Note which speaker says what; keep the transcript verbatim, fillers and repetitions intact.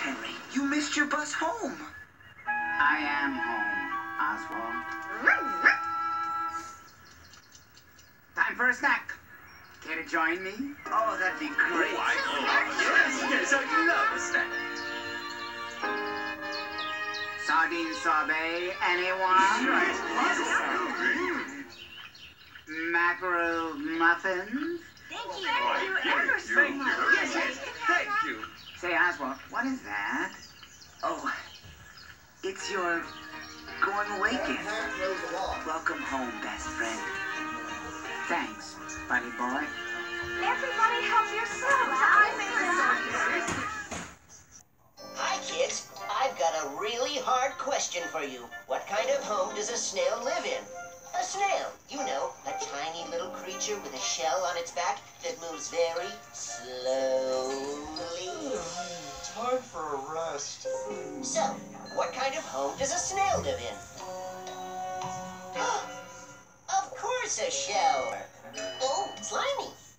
Speaker 1: Henry. You missed your bus home.
Speaker 2: I am home, Oswald. Time for a snack. Care to join me?
Speaker 1: Oh, that'd be great.
Speaker 3: Oh, I love yes, yes, I love a snack.
Speaker 2: Sardine sorbet, anyone? Mackerel muffins?
Speaker 4: Thank you. Thank you ever so
Speaker 3: Thank
Speaker 4: much.
Speaker 3: you. Yes, yes, thank you.
Speaker 2: Say, Oswald, what is that?
Speaker 1: Oh, it's your going away gift. Welcome home, best friend.
Speaker 2: Thanks, buddy boy.
Speaker 4: Everybody help yourselves. I made this.
Speaker 5: Hi, kids. I've got a really hard question for you. What kind of home does a snail live in? A snail, you know, a tiny little creature with a shell on its back that moves very slowly.
Speaker 6: Time for a rest.
Speaker 5: So, what kind of home does a snail live in? Of course, a shell. Oh, slimy.